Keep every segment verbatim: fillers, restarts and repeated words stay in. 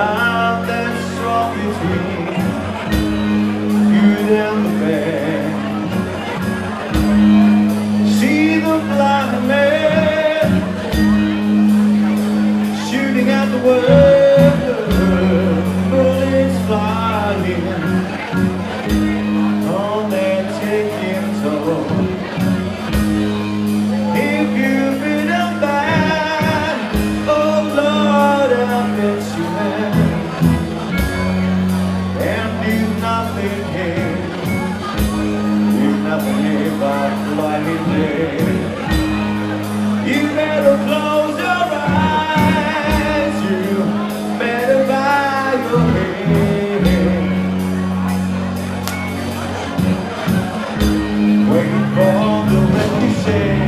love that's strong between good and the bad. See the blind man shooting at the world, bullets flying, oh, they're taking toll. If you've been a man, oh Lord, I bet you have, and do nothing here, do nothing but flying there. You better close your eyes, you better bow your head. Wait for the ready set.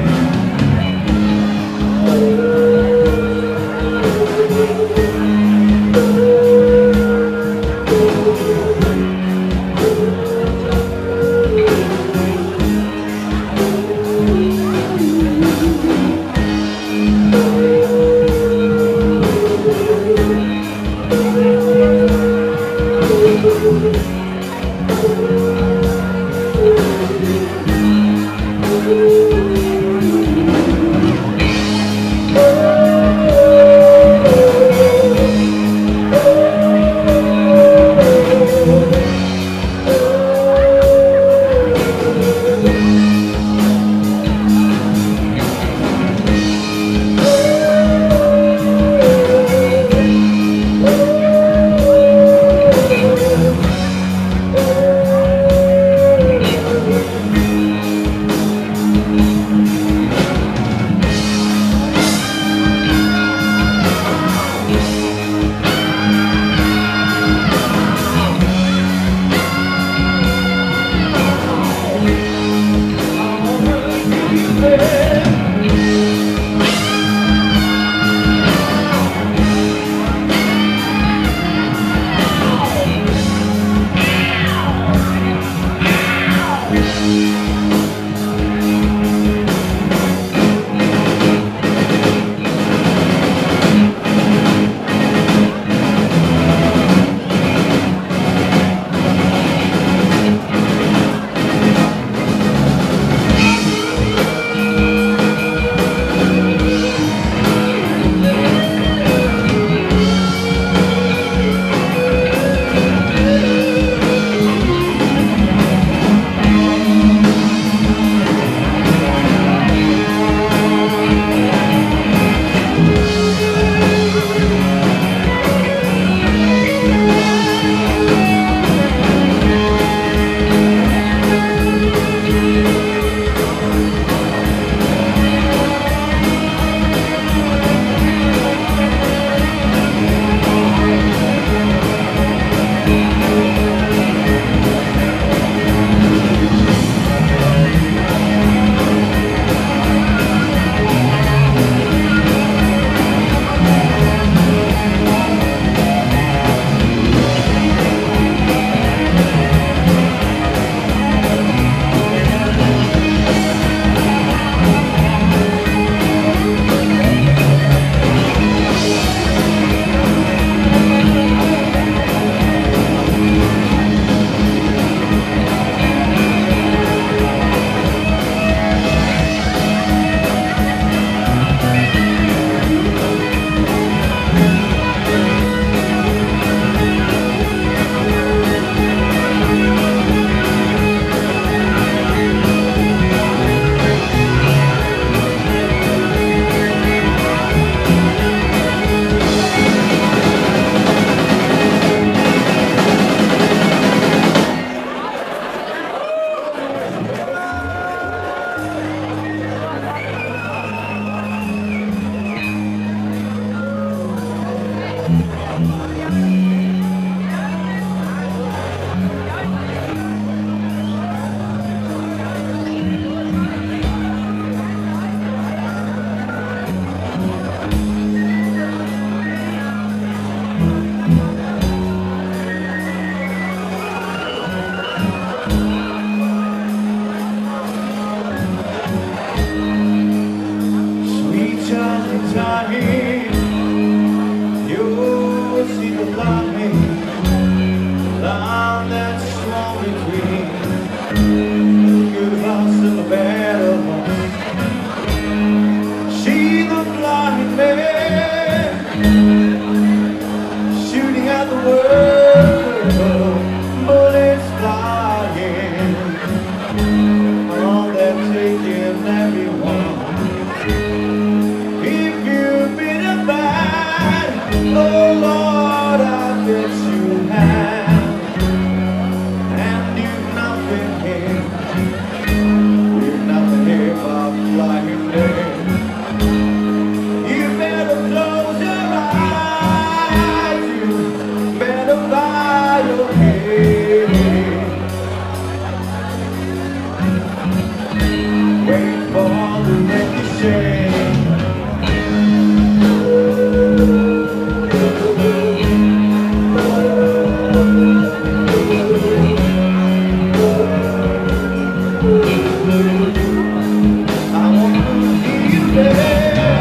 me, line that's swung between good house and a better home. She's the flying man, shooting at the world, bullets flying. Oh, they're taking everyone. If you've been a bad, oh Lord, I bet you have. And you've nothing here, you've nothing here but flying there. You better close your eyes, you better bow your head. Wait for the ricochet. I want to see you there.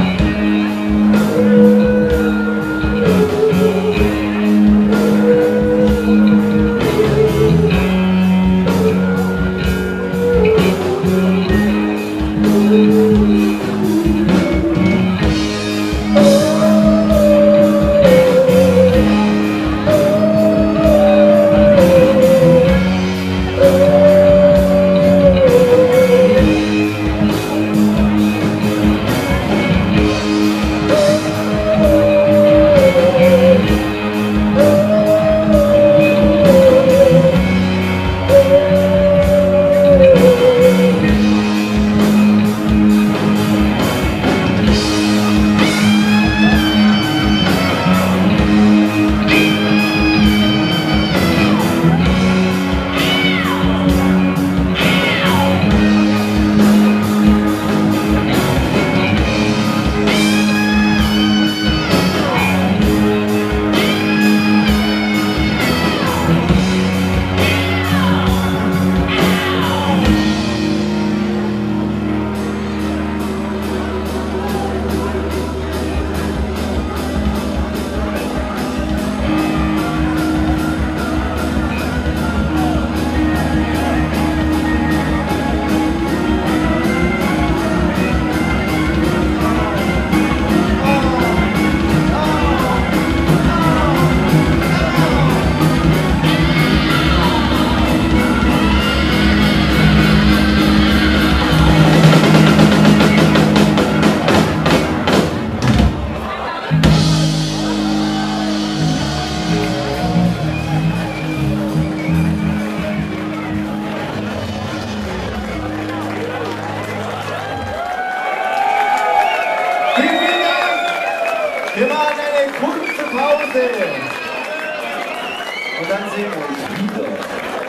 Wir machen eine kurze Pause und dann sehen wir uns wieder.